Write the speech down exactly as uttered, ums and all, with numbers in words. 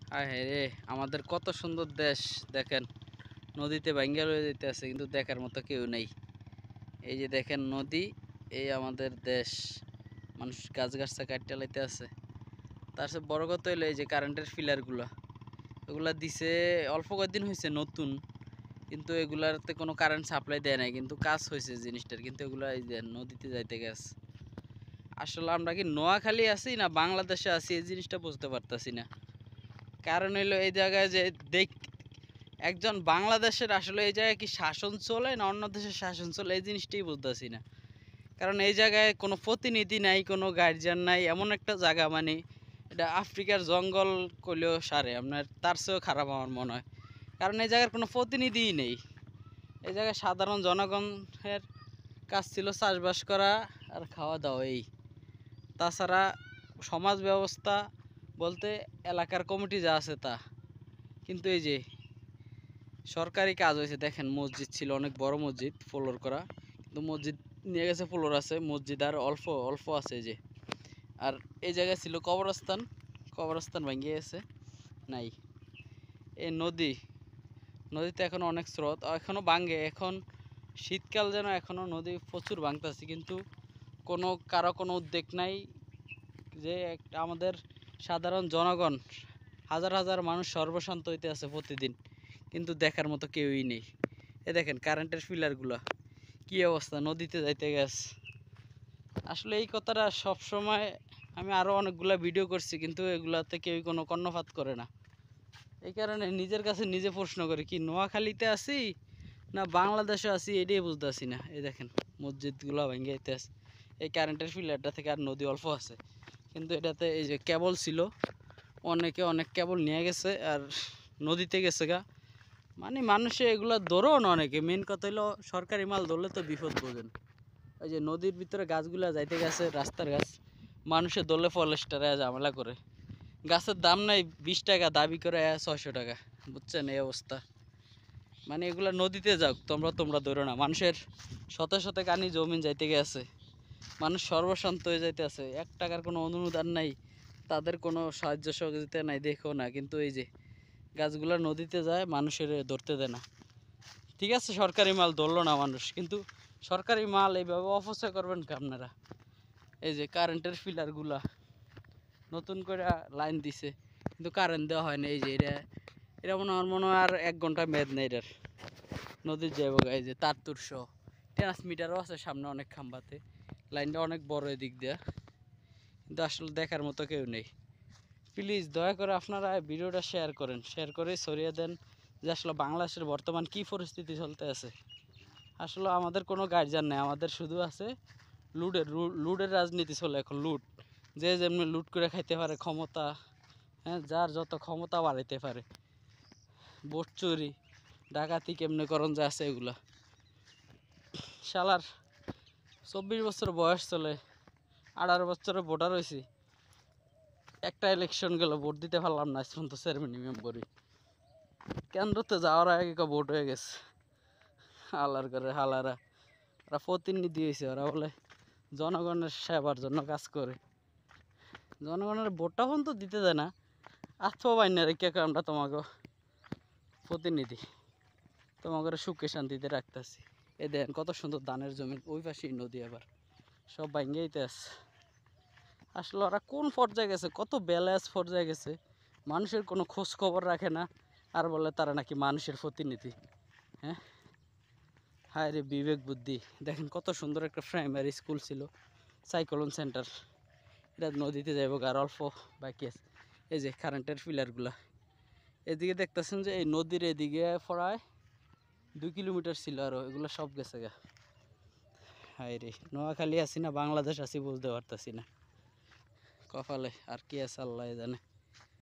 হায় হায় রে, আমাদের কত সুন্দর দেশ দেখেন, নদীতে ভাঙ্গা লয়ে যেতে আছে কিন্তু দেখার মতো কেউ নেই। এই যে দেখেন নদী, এই আমাদের দেশ, মানুষ গাছ গাছটা কাটতে লাইতে আছে। তার সাথে বড় কথা হইলো এই যে কারেন্টের ফিলারগুলা, এগুলা দিছে অল্প কয়েকদিন হয়েছে নতুন, কিন্তু এগুলাতে কোনো কারেন্ট সাপ্লাই দেয় নাই, কিন্তু কাজ হয়েছে জিনিসটার, কিন্তু এগুলা এই যে নদীতে যাইতে গেছে। আসলে আমরা কি নোয়াখালী আছি না বাংলাদেশে আছি এই জিনিসটা বুঝতে পারতাছি না। কারণ হইলো এই জায়গায় যে দেখ, একজন বাংলাদেশের আসলে এই জায়গায় কি শাসন চলে না অন্য দেশের শাসন চলে এই জিনিসটাই বুঝতেছি না। কারণ এই জায়গায় কোনো প্রতিনিধি নাই, কোনো গার্জিয়ান নাই, এমন একটা জায়গা, মানে এটা আফ্রিকার জঙ্গল করলেও সারে আপনার, তার চেয়েও খারাপ আমার মনে হয়। কারণ এই জায়গার কোনো প্রতিনিধিই নেই। এই জায়গায় সাধারণ জনগণের কাজ ছিল চাষবাস করা আর খাওয়া দাওয়া, এই তাছাড়া সমাজ ব্যবস্থা বলতে এলাকার কমিটি যা আছে তা। কিন্তু এই যে সরকারি কাজ হয়েছে, দেখেন মসজিদ ছিল অনেক বড় মসজিদ, ফ্লোর করা, কিন্তু মসজিদ নিয়ে গেছে, ফ্লোর আছে মসজিদ আর অল্প অল্প আছে এই যে। আর এই জায়গায় ছিল কবরস্থান, কবরস্থান ভেঙে গেছে, নাই। এই নদী, নদীতে এখন অনেক স্রোত, এখনও ভাঙে, এখন শীতকাল যেন এখনও নদী প্রচুর ভাঙতেছে, কিন্তু কোনো কারো কোনো উদ্যোগ নাই যে একটা আমাদের সাধারণ জনগণ, হাজার হাজার মানুষ সর্বশান্ত হইতে আছে প্রতিদিন, কিন্তু দেখার মতো কেউই নেই। এ দেখেন কারেন্টের পিলারগুলো কি অবস্থা, নদীতে যাইতে গেছে। আসলে এই কথাটা সব সময় আমি আরও অনেকগুলা ভিডিও করছি, কিন্তু এগুলাতে কেউই কোনো কর্ণপাত করে না। এই কারণে নিজের কাছে নিজে প্রশ্ন করি, কি নোয়াখালীতে আছি না বাংলাদেশে আছি এটাই বুঝতেছি না। এই দেখেন মসজিদগুলো ভেঙে যেতে আছে, এই কারেন্টের পিলারটা থেকে আর নদী অল্প আছে, কিন্তু এটাতে এই যে কেবল ছিল, অনেকে অনেক কেবল নিয়ে গেছে আর নদীতে গেছে গা। মানে মানুষে এগুলো ধরো না, অনেকে মেন কথা হলো সরকারি মাল ধরলে তো বিপদ বোঝেন। ওই যে নদীর ভিতরে গাছগুলা যাইতে গেছে, রাস্তার গাছ, মানুষে ধরলে ফরেস্টারে ঝামেলা করে, গাছের দাম নাই বিশ টাকা দাবি করে ছয়শো টাকা, বুঝছেন এই অবস্থা। মানে এগুলা নদীতে যাক, তোমরা তোমরা ধরো না, মানুষের শত শত কানি জমিন যাইতে গেছে, মানুষ সর্বশান্ত হয়ে যাইতে আছে, এক টাকার কোনো অনুদান নাই, তাদের কোনো সাহায্য সহযোগিতা নাই, দেখো না। কিন্তু এই যে গাছগুলা নদীতে যায়, মানুষের ধরতে দেয় না। ঠিক আছে সরকারি মাল ধরলো না মানুষ, কিন্তু সরকারি মাল এইভাবে অপচয় করবেন কি আপনারা? এই যে কারেন্টের পিলারগুলা নতুন করে লাইন দিছে, কিন্তু কারেন্ট দেওয়া হয় না। এই যে এটা এটা মনে আমার মনে হয় আর এক ঘন্টা মেয়াদ নেই এটার, নদীর যাইব। এই যে তার তুরশো ট্রান্সমিটারও আছে সামনে অনেক খাম্বাতে, লাইনটা অনেক বড় এদিক দিয়ে, কিন্তু আসলে দেখার মতো কেউ নেই। প্লিজ দয়া করে আপনারা ভিডিওটা শেয়ার করেন, শেয়ার করে ছড়িয়ে দেন যে আসলে বাংলাদেশের বর্তমান কি পরিস্থিতি চলতে আছে। আসলে আমাদের কোনো গার্জিয়ান নেই, আমাদের শুধু আছে লুটের, লুটের রাজনীতি চলে এখন, লুট, যে যেমনি লুট করে খাইতে পারে, ক্ষমতা, হ্যাঁ, যার যত ক্ষমতা বাড়াইতে পারে, ভোট চুরি ডাকাতি কেমনে করণ যে আছে এগুলা। শালার চব্বিশ বছর বয়স চলে, আঠারো বছরে ভোটার হয়েছি, একটা ইলেকশন গেল ভোট দিতে পারলাম না, এখন তো চেয়ারম্যান মেম্বরই, কেন্দ্রতে যাওয়ার আগে ভোট হয়ে গেছে। হালার করে হালারা, ওরা প্রতিনিধি হয়েছে, ওরা বলে জনগণের সেবার জন্য কাজ করে, জনগণের ভোটটা পর্যন্ত দিতে দেয় না। আত্মবাহিনী রেখে আমরা তোমাকে প্রতিনিধি, তোমাকে সুখে শান্তিতে রাখতেছি। এ দেন কত সুন্দর ধানের জমি, ওই পাশেই নদী, আবার সব ভাঙ্গেইতে আছে। আসলে ওরা কোন পর্যায়ে গেছে, কত ব্যালেন্স পর্যায়ে গেছে, মানুষের কোনো খোঁজ খবর রাখে না, আর বলে তারা নাকি মানুষের প্রতিনিধি। হ্যাঁ, হায় রে বিবেক বুদ্ধি। দেখেন কত সুন্দর একটা প্রাইমারি স্কুল ছিল, সাইক্লোন সেন্টার, এটা নদীতে যাইব আর অল্প বাকি আছে। এই যে কারেন্টের পিলারগুলা, এদিকে দেখতেছেন যে এই নদীর এদিকে প্রায় দুই কিলোমিটার ছিল, আরও এগুলো সব গেছে গা। হায় রে, নোয়াখালী আছি না বাংলাদেশ আছি বুঝতে পারতাছি না, কপালে আর কি আছে আল্লাহ জানে।